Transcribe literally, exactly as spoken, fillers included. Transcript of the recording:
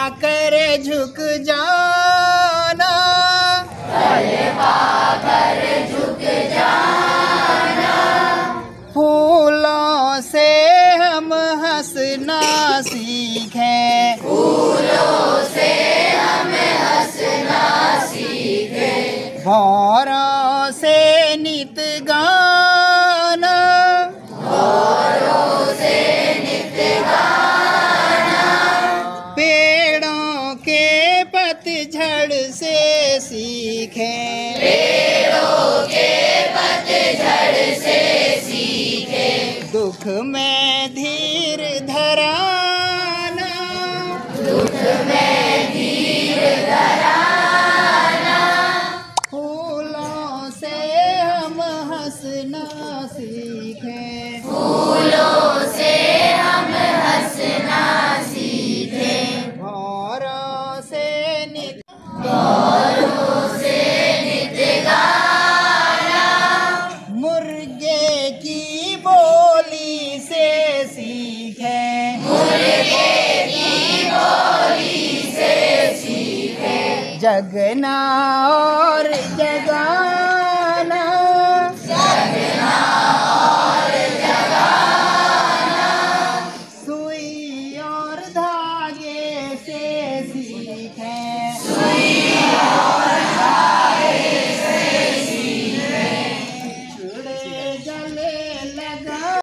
पाकर झुक जाना, फल पाकर झुक जाना। फूलों से हम हंसना सीखें, फूलों से हम हंसना सीखें। भौरों से नित गाना, भौरों से नित गाना। पेड़ों के पतझड़ से सीखें, पेड़ों के पतझड़ से सीखें। दुख में धीर धराना, दुख में धीर धराना। फूलों से हम हंसना सीखें, फूलों से हम हंसना सीखें। भौरों से नित भौरों से नित गाना। मुर्गे की बोली से सीखें, मुर्गे की बोली से सीखें। जगना और जगाना।